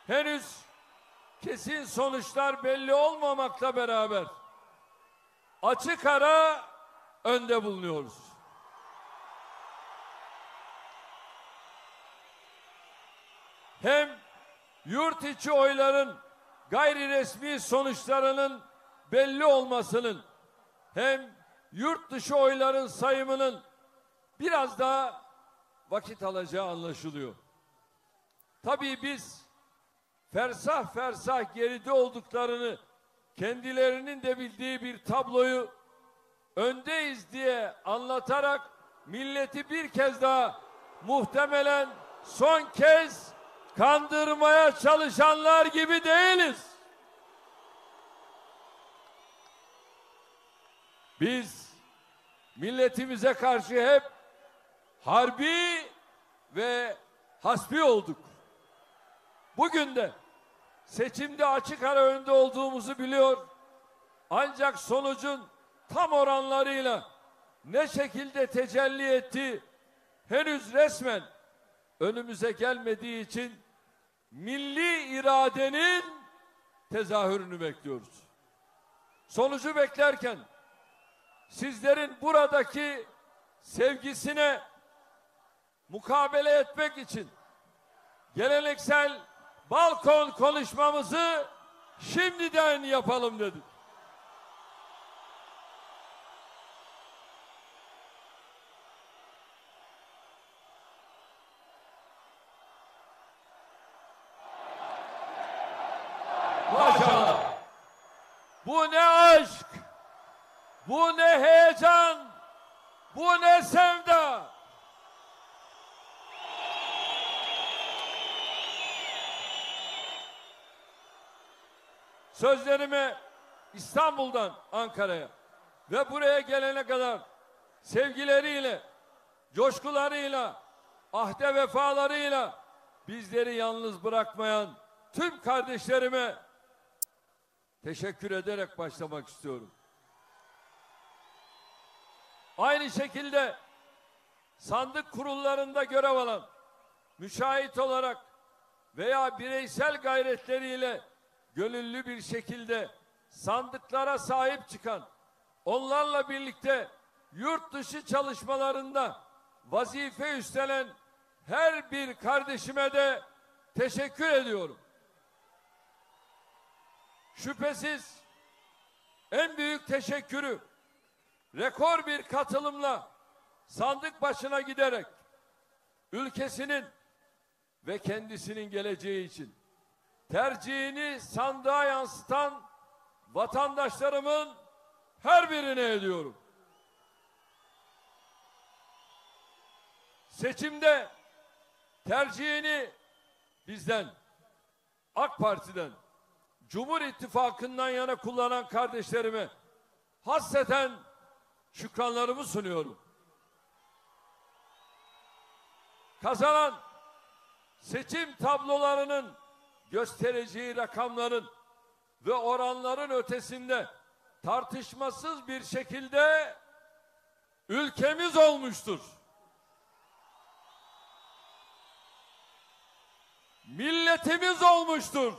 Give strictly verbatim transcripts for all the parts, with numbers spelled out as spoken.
henüz kesin sonuçlar belli olmamakla beraber açık ara önde bulunuyoruz. Hem yurt içi oyların gayri resmi sonuçlarının belli olmasının hem yurt dışı oyların sayımının biraz daha vakit alacağı anlaşılıyor. Tabii biz fersah fersah geride olduklarını kendilerinin de bildiği bir tabloyu öndeyiz diye anlatarak milleti bir kez daha muhtemelen son kez kandırmaya çalışanlar gibi değiliz. Biz milletimize karşı hep harbi ve hasbi olduk. Bugün de seçimde açık ara önde olduğumuzu biliyor. Ancak sonucun tam oranlarıyla ne şekilde tecelli ettiği henüz resmen önümüze gelmediği için milli iradenin tezahürünü bekliyoruz. Sonucu beklerken sizlerin buradaki sevgisine mukabele etmek için geleneksel balkon konuşmamızı şimdiden yapalım dedik. Maşallah. Bu ne aşk, bu ne heyecan, bu ne sevda. Sözlerimi İstanbul'dan Ankara'ya ve buraya gelene kadar sevgileriyle, coşkularıyla, ahde vefalarıyla bizleri yalnız bırakmayan tüm kardeşlerime teşekkür ederek başlamak istiyorum. Aynı şekilde sandık kurullarında görev alan, müşahit olarak veya bireysel gayretleriyle gönüllü bir şekilde sandıklara sahip çıkan, onlarla birlikte yurt dışı çalışmalarında vazife üstlenen her bir kardeşime de teşekkür ediyorum. Şüphesiz en büyük teşekkürü rekor bir katılımla sandık başına giderek ülkesinin ve kendisinin geleceği için tercihini sandığa yansıtan vatandaşlarımın her birine ediyorum. Seçimde tercihini bizden, AK Parti'den, Cumhur İttifakı'ndan yana kullanan kardeşlerime hasreten şükranlarımı sunuyorum. Kazanan seçim tablolarının göstereceği rakamların ve oranların ötesinde tartışmasız bir şekilde ülkemiz olmuştur. Milletimiz olmuştur.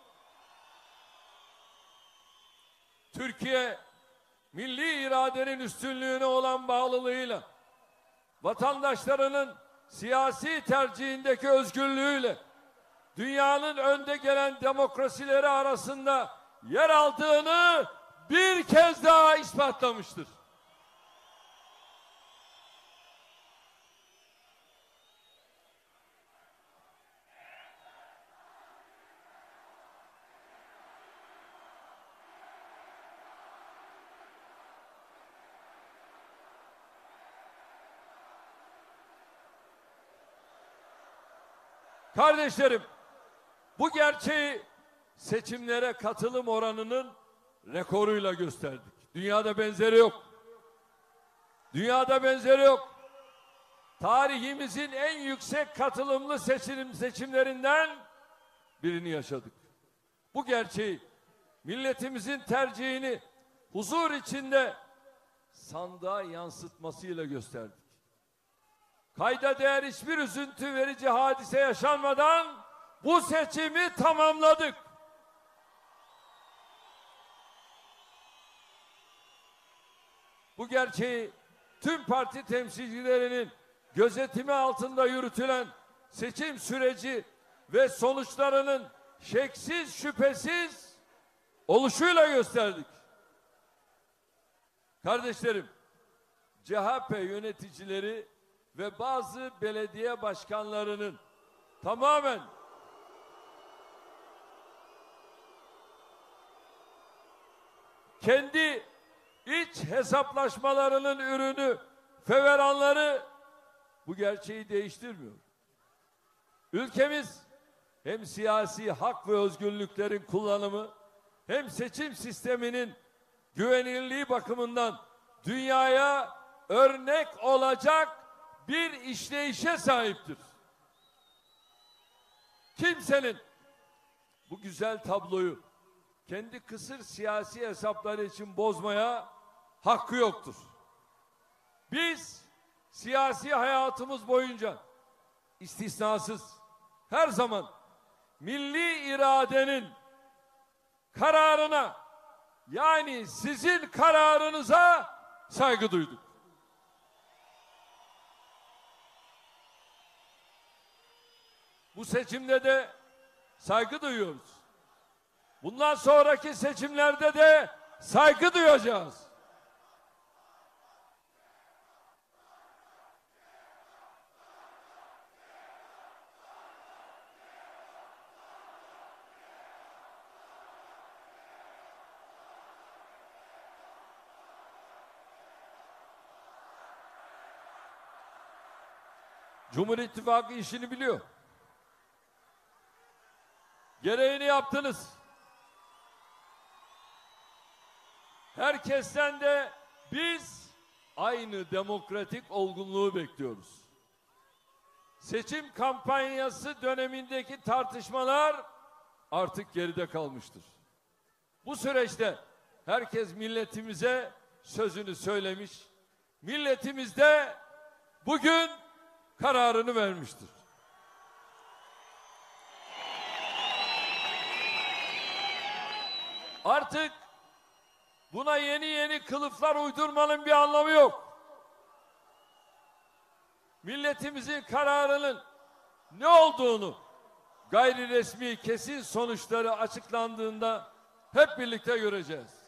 Türkiye milli iradenin üstünlüğüne olan bağlılığıyla, vatandaşlarının siyasi tercihindeki özgürlüğüyle dünyanın önde gelen demokrasileri arasında yer aldığını bir kez daha ispatlamıştır. Kardeşlerim, bu gerçeği seçimlere katılım oranının rekoruyla gösterdik. Dünyada benzeri yok. Dünyada benzeri yok. Tarihimizin en yüksek katılımlı seçim seçimlerinden birini yaşadık. Bu gerçeği milletimizin tercihini huzur içinde sandığa yansıtmasıyla gösterdik. Kayda değer hiçbir üzüntü verici hadise yaşanmadan bu seçimi tamamladık. Bu gerçeği tüm parti temsilcilerinin gözetimi altında yürütülen seçim süreci ve sonuçlarının şeksiz şüphesiz oluşuyla gösterdik. Kardeşlerim, C H P yöneticileri ve bazı belediye başkanlarının tamamen kendi iç hesaplaşmalarının ürünü feveranları bu gerçeği değiştirmiyor. Ülkemiz hem siyasi hak ve özgürlüklerin kullanımı hem seçim sisteminin güvenilirliği bakımından dünyaya örnek olacak bir işleyişe sahiptir. Kimsenin bu güzel tabloyu kendi kısır siyasi hesapları için bozmaya hakkı yoktur. Biz siyasi hayatımız boyunca istisnasız her zaman milli iradenin kararına, yani sizin kararınıza saygı duyduk. Bu seçimde de saygı duyuyoruz. Bundan sonraki seçimlerde de saygı duyacağız. Cumhur İttifakı işini biliyor. Gereğini yaptınız. Herkesten de biz aynı demokratik olgunluğu bekliyoruz. Seçim kampanyası dönemindeki tartışmalar artık geride kalmıştır. Bu süreçte herkes milletimize sözünü söylemiş, milletimiz de bugün kararını vermiştir. Artık buna yeni yeni kılıflar uydurmanın bir anlamı yok. Milletimizin kararının ne olduğunu gayri resmi kesin sonuçları açıklandığında hep birlikte göreceğiz.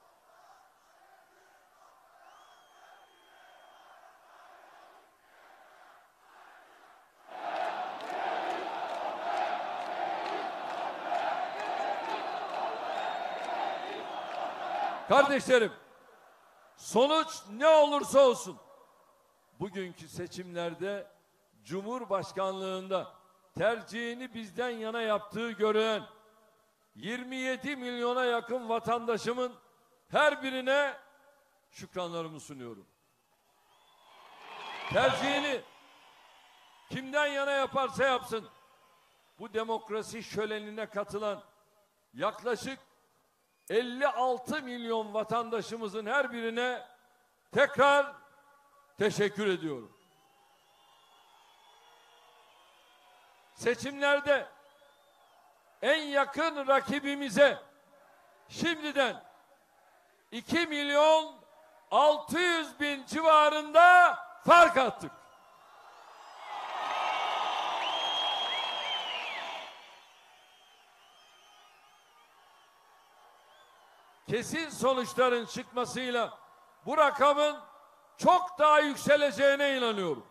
Kardeşlerim, sonuç ne olursa olsun bugünkü seçimlerde Cumhurbaşkanlığında tercihini bizden yana yaptığı görülen yirmi yedi milyona yakın vatandaşımın her birine şükranlarımı sunuyorum. Tercihini kimden yana yaparsa yapsın bu demokrasi şölenine katılan yaklaşık elli altı milyon vatandaşımızın her birine tekrar teşekkür ediyorum. Seçimlerde en yakın rakibimize şimdiden iki milyon altı yüz bin civarında fark attık. Kesin sonuçların çıkmasıyla bu rakamın çok daha yükseleceğine inanıyorum.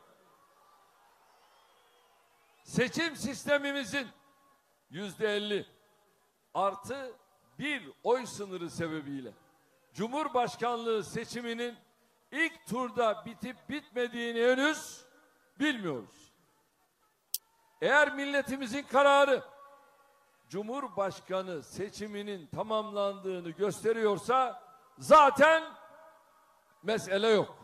Seçim sistemimizin yüzde elli artı bir oy sınırı sebebiyle Cumhurbaşkanlığı seçiminin ilk turda bitip bitmediğini henüz bilmiyoruz. Eğer milletimizin kararı Cumhurbaşkanı seçiminin tamamlandığını gösteriyorsa zaten mesele yok.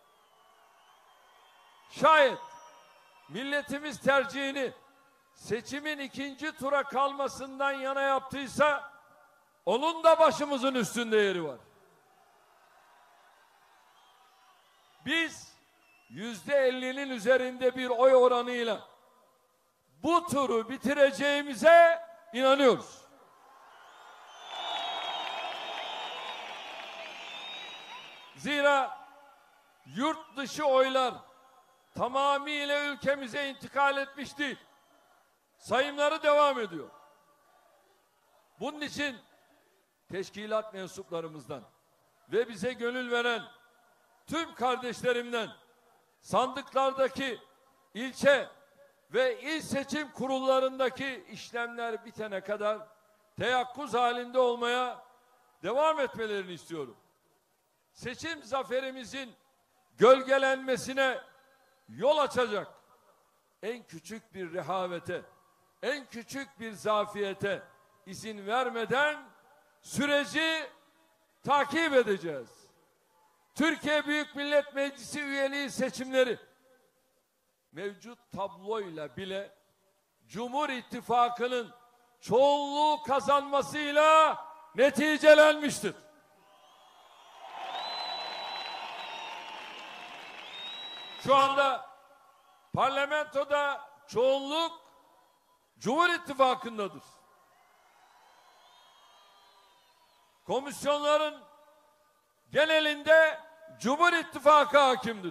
Şayet milletimiz tercihini seçimin ikinci tura kalmasından yana yaptıysa onun da başımızın üstünde yeri var. Biz yüzde ellinin üzerinde bir oy oranıyla bu turu bitireceğimize inanıyoruz. Zira yurt dışı oylar tamamıyla ülkemize intikal etmiş değil. Sayımları devam ediyor. Bunun için teşkilat mensuplarımızdan ve bize gönül veren tüm kardeşlerimden sandıklardaki ilçe ve il seçim kurullarındaki işlemler bitene kadar teyakkuz halinde olmaya devam etmelerini istiyorum. Seçim zaferimizin gölgelenmesine yol açacak en küçük bir rehavete, en küçük bir zafiyete izin vermeden süreci takip edeceğiz. Türkiye Büyük Millet Meclisi üyeliği seçimleri mevcut tabloyla bile Cumhur İttifakı'nın çoğunluğu kazanmasıyla neticelenmiştir. Şu anda parlamentoda çoğunluk Cumhur İttifakı'ndadır. Komisyonların genelinde Cumhur İttifakı hakimdir.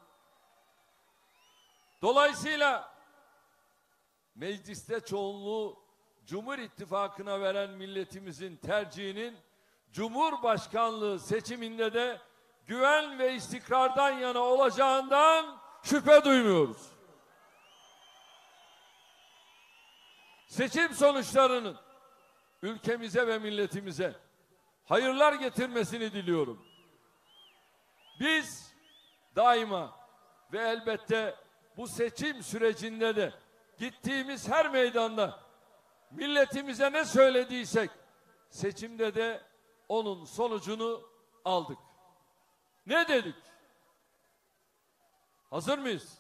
Dolayısıyla mecliste çoğunluğu Cumhur İttifakı'na veren milletimizin tercihinin Cumhurbaşkanlığı seçiminde de güven ve istikrardan yana olacağından şüphe duymuyoruz. Seçim sonuçlarının ülkemize ve milletimize hayırlar getirmesini diliyorum. Biz daima ve elbette bu seçim sürecinde de gittiğimiz her meydanda milletimize ne söylediysek seçimde de onun sonucunu aldık. Ne dedik? Hazır mıyız?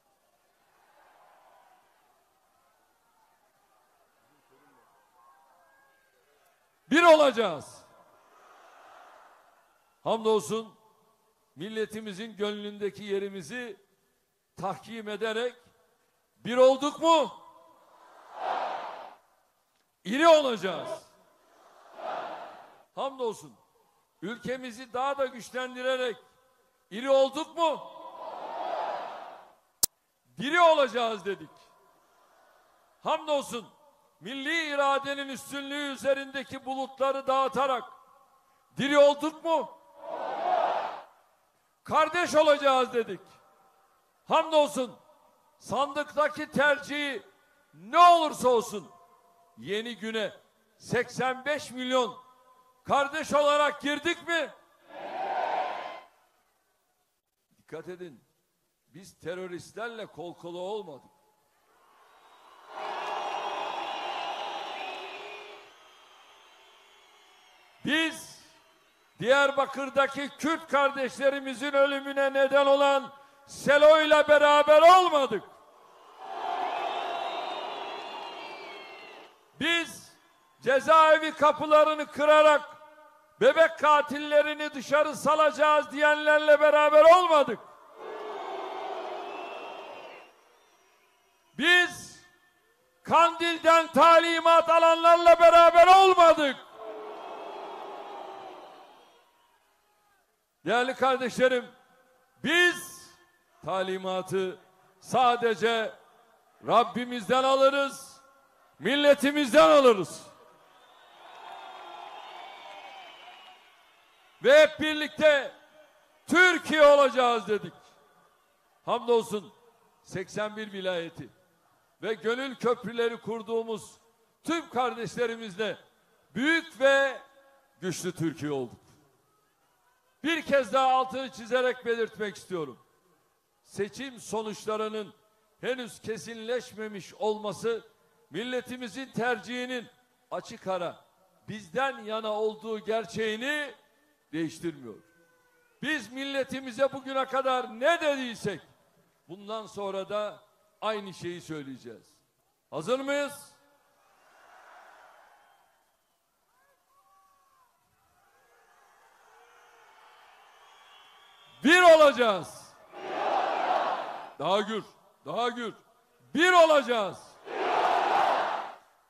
Bir olacağız. Hamdolsun milletimizin gönlündeki yerimizi tahkim ederek bir olduk mu? İri olacağız. Hamdolsun ülkemizi daha da güçlendirerek iri olduk mu? Diri olacağız dedik. Hamdolsun milli iradenin üstünlüğü üzerindeki bulutları dağıtarak diri olduk mu? Kardeş olacağız dedik. Hamdolsun sandıktaki tercihi ne olursa olsun yeni güne seksen beş milyon kardeş olarak girdik mi? Dikkat edin. Biz teröristlerle kol kola olmadık. Biz Diyarbakır'daki Kürt kardeşlerimizin ölümüne neden olan Selo'yla beraber olmadık. Biz cezaevi kapılarını kırarak bebek katillerini dışarı salacağız diyenlerle beraber olmadık. Biz Kandil'den talimat alanlarla beraber olmadık. Değerli kardeşlerim, biz talimatı sadece Rabbimizden alırız, milletimizden alırız. Ve hep birlikte Türkiye olacağız dedik. Hamdolsun seksen bir vilayeti ve gönül köprüleri kurduğumuz tüm kardeşlerimizle büyük ve güçlü Türkiye olduk. Bir kez daha altını çizerek belirtmek istiyorum. Seçim sonuçlarının henüz kesinleşmemiş olması milletimizin tercihinin açık ara bizden yana olduğu gerçeğini değiştirmiyor. Biz milletimize bugüne kadar ne dediysek bundan sonra da aynı şeyi söyleyeceğiz. Hazır mıyız? Bir olacağız. Bir olacağız. Daha gür, daha gür. Bir olacağız. Bir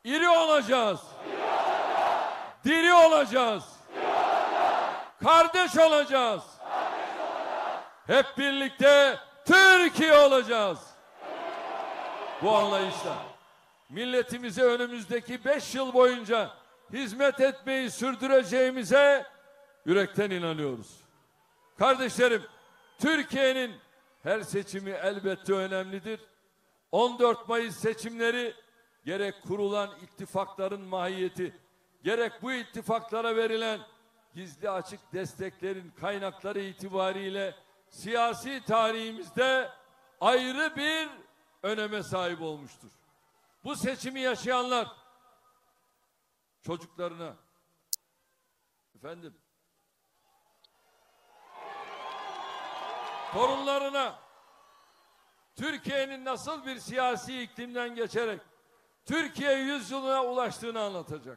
İri olacağız. Diri olacağız. Kardeş olacağız. Hep birlikte Türkiye olacağız. Bu anlayışla milletimize önümüzdeki beş yıl boyunca hizmet etmeyi sürdüreceğimize yürekten inanıyoruz. Kardeşlerim, Türkiye'nin her seçimi elbette önemlidir. on dört Mayıs seçimleri gerek kurulan ittifakların mahiyeti, gerek bu ittifaklara verilen gizli açık desteklerin kaynakları itibariyle siyasi tarihimizde ayrı bir öneme sahip olmuştur. Bu seçimi yaşayanlar çocuklarına, efendim, torunlarına Türkiye'nin nasıl bir siyasi iklimden geçerek Türkiye yüzyılına ulaştığını anlatacak.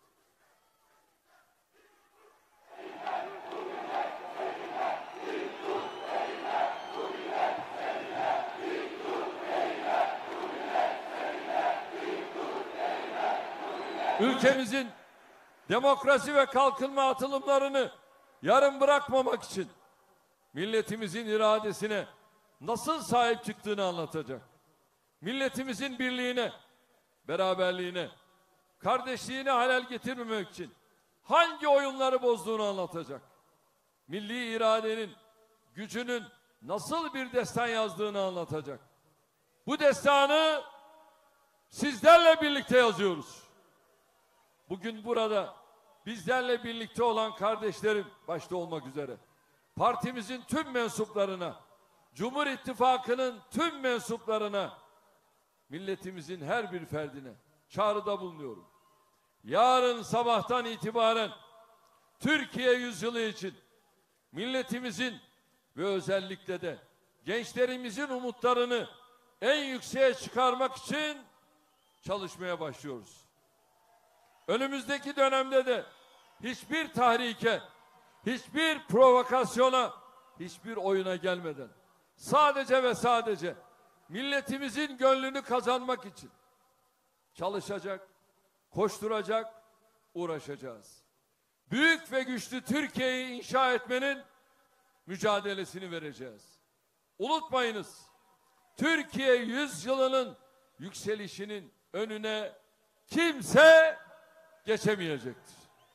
Ülkemizin demokrasi ve kalkınma atılımlarını yarım bırakmamak için milletimizin iradesine nasıl sahip çıktığını anlatacak. Milletimizin birliğine, beraberliğine, kardeşliğine halel getirmemek için hangi oyunları bozduğunu anlatacak. Milli iradenin, gücünün nasıl bir destan yazdığını anlatacak. Bu destanı sizlerle birlikte yazıyoruz. Bugün burada bizlerle birlikte olan kardeşlerim başta olmak üzere partimizin tüm mensuplarına, Cumhur İttifakı'nın tüm mensuplarına, milletimizin her bir ferdine çağrıda bulunuyorum. Yarın sabahtan itibaren Türkiye yüzyılı için milletimizin ve özellikle de gençlerimizin umutlarını en yükseğe çıkarmak için çalışmaya başlıyoruz. Önümüzdeki dönemde de hiçbir tahrike, hiçbir provokasyona, hiçbir oyuna gelmeden sadece ve sadece milletimizin gönlünü kazanmak için çalışacak, koşturacak, uğraşacağız. Büyük ve güçlü Türkiye'yi inşa etmenin mücadelesini vereceğiz. Unutmayınız, Türkiye yüzyılının yükselişinin önüne kimse geçemeyecektir.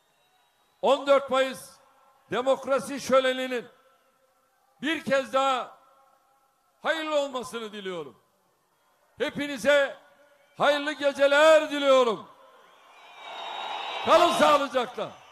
on dört Mayıs demokrasi şöleninin bir kez daha hayırlı olmasını diliyorum. Hepinize hayırlı geceler diliyorum. Kalın sağlıcakla.